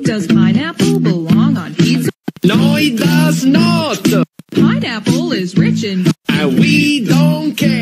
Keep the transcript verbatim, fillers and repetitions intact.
Does pineapple belong on pizza? No, it does not. Pineapple is rich in... And we don't care.